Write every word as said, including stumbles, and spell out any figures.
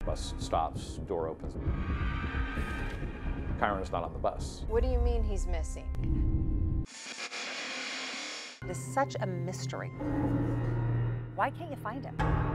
Bus stops, door opens. Chiron is not on the bus. What do you mean he's missing? It is such a mystery. Why can't you find him?